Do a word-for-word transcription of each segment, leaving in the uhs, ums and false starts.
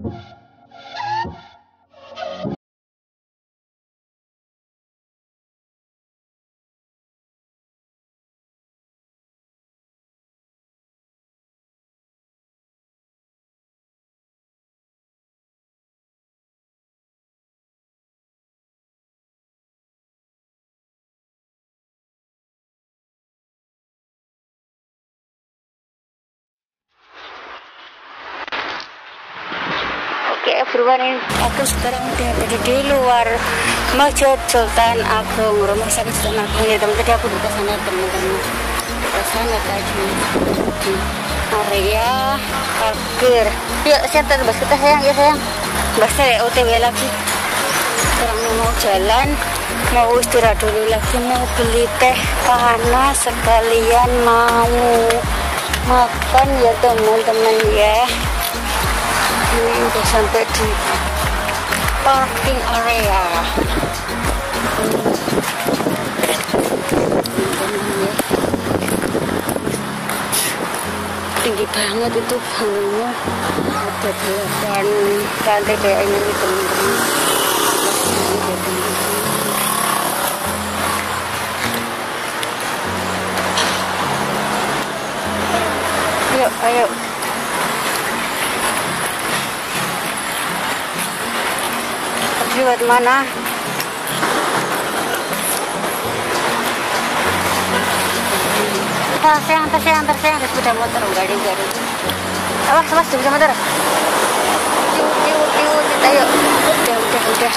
Oke everyone, ini aku sekarang berada di luar Masjid Sultan Agung, rumah sakit Sultan Agung ya teman. Tadi aku di sana teman-teman, di sana tadi di area parkir. Yuk saya terbas kita sayang, ya sayang. Basnya ya O T W lagi. Sekarang mau jalan, mau istirahat dulu lagi, mau beli teh panas sekalian mau makan ya teman-teman ya. Ini udah sampai di parking area. Tinggi banget itu bangunnya, ada delapan lantai kayak ini teman-teman. Ayo, ayo. Lewat mana? Tas sayang, tas sayang, tas sayang, sepeda motor, garing garing. Awas, awas, sepeda motor. Tiut, tiut, tiut, ayo. Udah, udah, udah.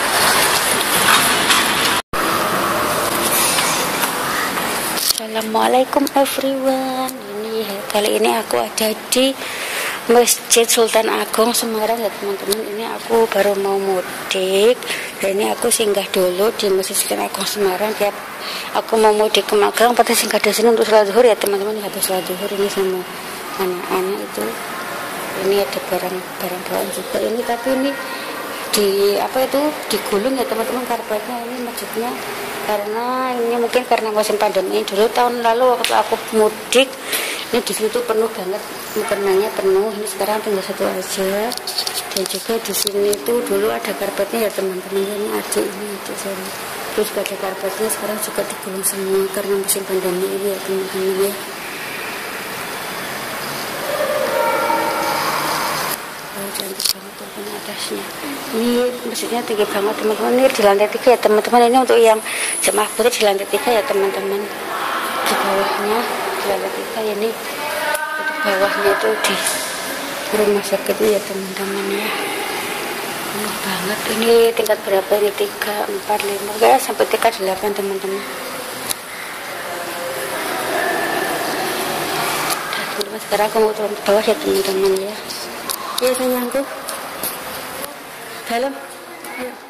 Assalamualaikum everyone. Ini kali ini aku ada di Masjid Sultan Agung Semarang ya teman-teman. Ini aku baru mau mudik dan ini aku singgah dulu di Masjid Sultan Agung Semarang. Tiap aku mau mudik ke Magelang pada singgah di sini untuk sholat zuhur ya teman-teman. Habis sholat zuhur ini sama anak-anak itu, ini ada barang-barang bawaan juga ini, tapi ini di apa itu digulung ya teman-teman karpetnya ini masjidnya, karena ini mungkin karena musim pandemi. Dulu tahun lalu waktu aku mudik ini di situ penuh banget, mukenanya penuh. Ini sekarang tinggal satu aja. Dan juga di sini tuh dulu ada karpetnya ya teman-teman. Ini adik ini adik saya. Terus juga ada karpetnya, sekarang juga digulung semua karena musim pandemi ini ya teman-teman ya. Oh, cantik banget teman atasnya. Ini masjidnya tinggi banget teman-teman. Ini di lantai tiga ya teman-teman. Ini untuk yang jemaah putri di lantai tiga ya teman-teman. Di bawahnya di lantai tiga ini, di bawahnya itu di rumah sakitnya ya teman-teman ya. Penuh banget. Ini tingkat berapa ini? Tiga, empat, lima, ya sampai tingkat delapan teman-teman. Dan sekarang aku mau turun ke bawah ya teman-teman ya. Ya sayangku. Dalam. Ayo.